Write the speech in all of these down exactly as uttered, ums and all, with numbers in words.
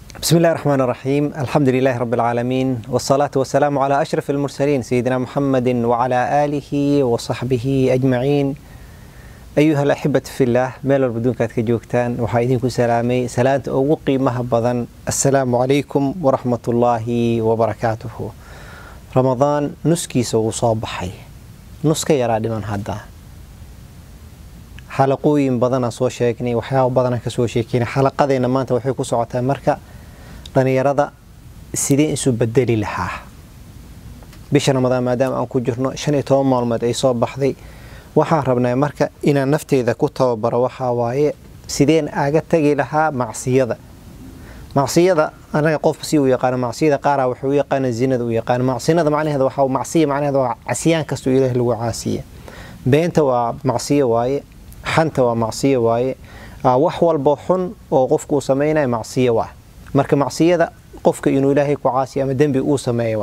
بسم الله الرحمن الرحيم. الحمد لله رب العالمين، والصلاة والسلام على أشرف المرسلين سيدنا محمد وعلى آله وصحبه أجمعين. أيها الأحبة في الله، ميل بدون كاتك جوكتان وحايدينكم سلامي سلامة أوقي مهبضا. السلام عليكم ورحمة الله وبركاته. رمضان نسكي سو صباحي نسكي يرادي من هذا حلقوين بدنا سو شيكني وحياة بدنا كسو شيكني حلقة ذي نما أنت وحيكو سعتها مركا dhalinyarada sidee isu bedeli lahaa bisha Ramadaan maadaama aan ku jirno shan iyo toban maalmood ay soo baxday. waxaan rabnaa marka inaan nafteyda ku tababaro waxa waaye sideen aaga tagi lahaa macsiyada macsiyada anaga qof si uu yaqaan macsiyada qaar wuxuu yaqaan zinada uu yaqaan macsiyada macnaheedu waxa uu macsiyo macnaheedu waa casiyaan kasto Ilaahay lagu caasiyo. beenta waa macsiyo waaye, xanta waa macsiyo waaye, wax walba xun oo qofku sameeyay macsiyo waa. marka macsiyada qofka inuu Ilaahay ku caasiyo ama dambi uu sameeyo.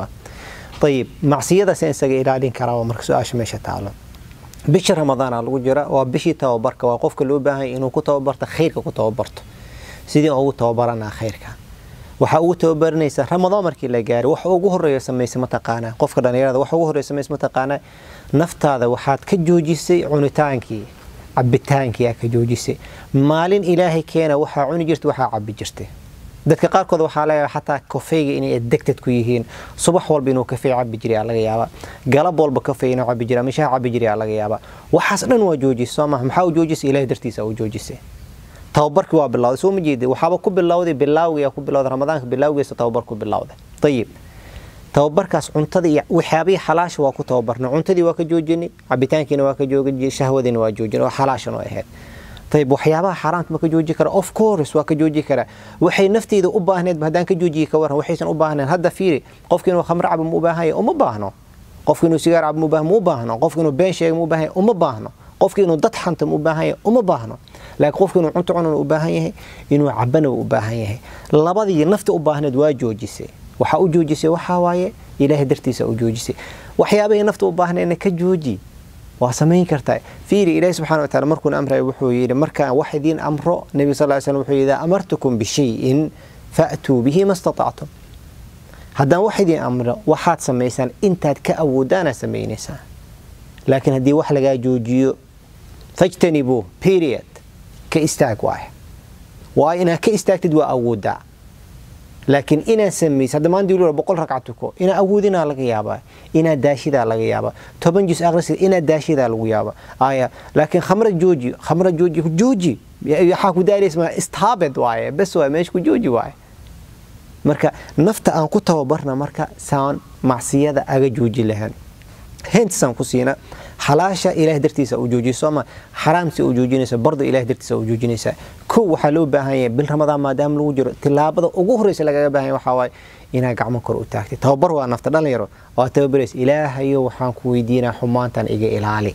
طيب macsiyada seen isaga ilaalin karaa marka su'aasha meesha taalo. bisha Ramadaan lagu jira waa bishii tababarka, waa qofka loo baahan inuu ku tababarto khayrka ku tababarto. sidii uu tababarana khayrka waxa uu tababarnaysa Ramadaan markii la gaaro waxa ugu horeeyo sameeyay ma taqaana qofka dhalinyarada waxa ugu horeeyo sameeyay ma taqaana naftaada waxaad ka joojisay cunitaankii cabitaankii ka joojisay. maalin Ilaahay keena waxa cuni jirtay waxa cabi jirtay. dadka qaar kood waxa laga xataa kafeega inay addicted ku yihiin. subax walba inuu kafee cabi jiray laga yaaba, galab walba kafee inuu cabi jiray, misha cabi jiray laga yaaba. waxaas dhan waa joojisay ma maxaa joojisay Ilaahay dartiisa uu joojisay. tababarku waa bilowday soo ma jeeday waxaba ku bilowday bilowga ku bilowday Ramadaanka bilowgiisa tababarku bilowday. طيب tababarkaas cuntada iyo waxyaabaha xalaash waa ku tababarna. cuntadii waa ka joojinay, cabitaankiina waa ka joojinay, shahwadina waa joojinay, waa xalaashan oo ahayd. طيب waxyaabaha xaraamta ma ka jooji kara? of course waa ka jooji kara. waxay nafteeda u baahneed hadaan ka joojiyo ka waran waxaysan u baahneen. hadda fiiri qofkii inuu khamr cabo ma u baahan yahay uma baahno, qofkii inuu sigaar cabo ma u baahno ma u baahno, qofkii inuu been sheego ma u baahan yahay uma baahno, qofkii inuu dad xanta ma u baahan yahay uma baahno. laakiin qofkii inuu cunto cuno u baahan yahay, inuu cabana u baahan yahay. labadii nafta u baahneed waa joojisay. waxa u joojisay waxa waaye Ilaahay dartiisa u joojisay. waxyaabaha nafta u baahneedna ka jooji waa sameyn kartaa. fiiri Ilaahay subhanahu wa ta'ala markuu amray wuxuu yiri marka wax idin amro Nabi sallallahu alayhi wasallam wuxuu yiri amartukum bi shay'in fa'tu bihi mastata'tum. haddaan wax idin amro waxaad sameeysan intaad ka awoodana sameeynaysaa. laakiin haddii wax laga joojiyo fajtanibu period ka istaag waay waa ina ka istaagtid waa awoodaa. laakiin ina sameeyay hadda maan diilu boqol ragcatuko ina awoodina laga yaabaa, ina daashida laga yaabaa, toban juz akhrisid ina daashida lagu yaabaa. aya laakiin khamra jooji khamra jooji jooji waxa ku daareysma istaabad waaye bas waa meesh ku jooji waaye. marka nafta aan ku tababarna marka saan macsiyada aga jooji lahayn هنتسان كوسينا حلاشة إله درتيسا وجوجيسا ما حرامتي وجوجينيسا برضو إله درتيسا وجوجينيسا كو حلو بهاي بالرمضان ما دام لوجر تلابض وجوهريس لقى بهاي وحواي إنا قعم كرو تاكتي توبروا نفترض ليرو وتوبريس إلهيو وحان كويدينا حمانتان إجا إلالي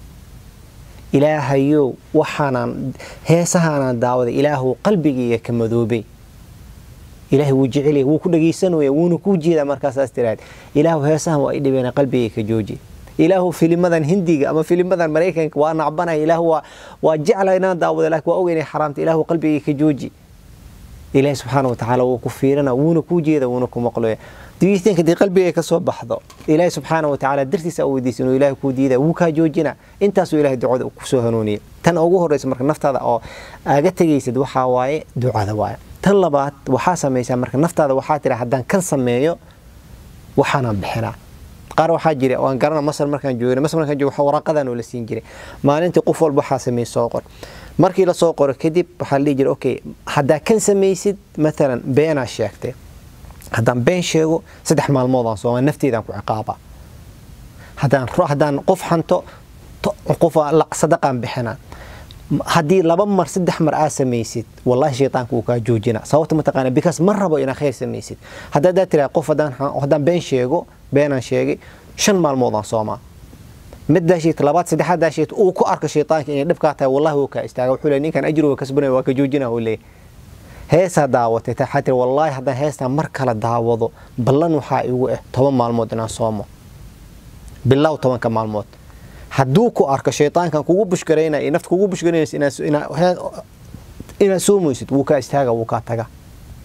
إلهيو وحانا هيسهانا داود إلهو قلبي كمذوبي إلهي وجعلي وكل جيسان ويونكو جيدا مركز استراد. إله هسهم وإيدي بين قلبي كجوجي. إله في لماذا هندي أما في لماذا مريكان وأنا عبنا إله وجعل لنا داود لك وأويني حرامت إله قلبي كجوجي. إله سبحانه وتعالى وكفيرنا ونكو جيدا ونكو مقلوية. Do you think دي قلبي كصوب بحضو؟ إله سبحانه وتعالى درتي سوي دي سنو إله كوديدا وكا جوجنا. أنت سو إله دعاء وكسوهنوني. تن أوجه الرئيس مركز نفط هذا أو أجت جيسد وحواي دعاء دواء. tan labaad waxa sameeyay marka naftaada waxa tira hadaan kan sameeyo waxana bixina. qaar waxa jira oo aan garana masal markaan joogno masal markaan joogo waraqadan oo la siin jiray maalintii qof walba waxa sameeyay soo qor. markii la soo qoro kadib waxa la jiray okay hadaa kan sameeysid مثلا beena sheegtay hadaan been sheego saddex maalmood aan soo nafteedan ku ciqaaba. hadaan ruux hadaan qof xanto qof la sadaqan bixina. haddii laba mar saddex mar aa sameeysid wallahi shaytaanku ka joojina sababta ma taqaan because mar rabo ina khayr sameeysid. hadda tira qof hadaan hadaan been sheego beenan sheegay shan maalmood aan sooma mid daashid labaad saddexaad daashid uu ku arko shaytaanka inay dhib ka tahay wallahi uu ka istaaga wuxuu leeyahay ninkan ajru ka kasbanay waa ka joojina uu leeyahay. heesa daawatay taxatir wallahi hadaan heesta mar kala daawado ballan waxa igu ah toban maalmood inaan soomo billaw toban ka maalmood. hadduu ku arko shaytaankan kugu bushkareena ee nafta kugu bushkareena ina ina ina soomaysid wuu ka istaaga wuu ka taga.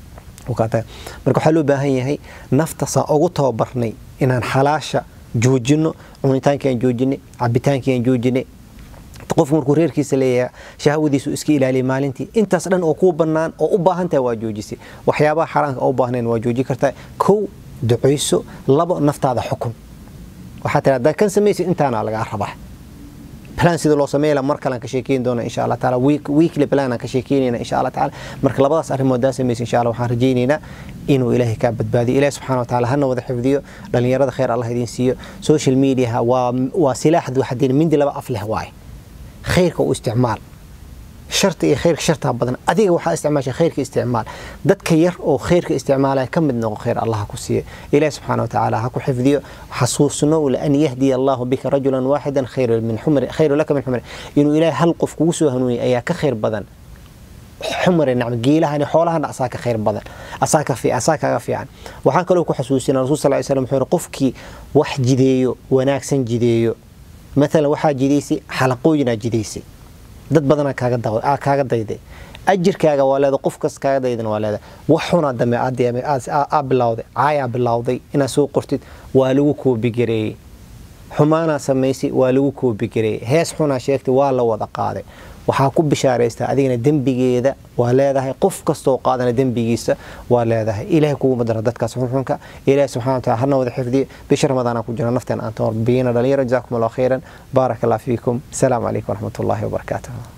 وكاتا مركو حلو باهي هي نفط صاغو توبرني إن حلاشة جوجنو عنيتان كان جوجني عبيتان كان جوجني qof markuu reerkiisa leeyahay shahawadiisu iska ilaaliyo maalintii intaas dhan oo ku banaan oo u baahan tahay waa joojisay waxyaabaha xaraanka oo baahneen waa jooji kartaa kow duceyso labo naftaada xukun waxa tiraahdaa kan sameeyay intaana laga rabaa plan sida loo sameeyo mar kale ka sheekeyn doona insha Allah taala week weekly plan ka sheekeynayna insha Allah taala marka labadaas arimood daa sameeyay insha Allah waxaan rajaynaynaa inuu Ilaahay ka badbaadiyo Ilaahay subhanahu wa ta'ala hana wada xifdiyo dhalinyarada khayr Allah idin siiyo social media waa waa silaax waxadin mindi laba af leh waay خيرك واستعمال شرط إيه خيرك شرطها بدن أديك واحد استعمال شيء خيرك استعمال ذات كير أو خيرك استعماله كم من خير الله كسيه إله سبحانه وتعالى هكو حفظيه حصوصنا لأن يهدي الله بك رجلا واحدا خير من حمر خير لك من حمر إنه إله هلق في كوسه هنوي أياك خير بدن حمر نعم جيلها يعني حولها أساك خير بدن أساك في أساك في عن وحنا لو كحسوسنا الرسول صلى الله عليه وسلم حور قفكي وح جديو وناكسن جديو مثلا waxaa jideysay xalaqooyina jideysay dad badan kaaga dawo kaaga dayday ajirkaaga waa leedo qof kas kaaga daydan waa leedo waxuna dame aadiyay aad bilawday caaya bilawday ina soo qortid waa lagu koobi gareey xumaana sameysay waa lagu koobi gareey hees xuna sheegtay waa la wada qaaday waxa ku bishaareysta adigina dambigeeda waa leedahay qof kasto qaadana dambigiisa waa leedahay ilaahay kugu madara dadkaas xunxunka ilaahay subhanahu wa ta'ala hana wada xifdiyo bishar ramadaan ku jira naftan aan toor biyana dhalinyaro jazaakum allah khayran barakallahu fiikum assalamu alaykum wa rahmatullahi wa barakatuh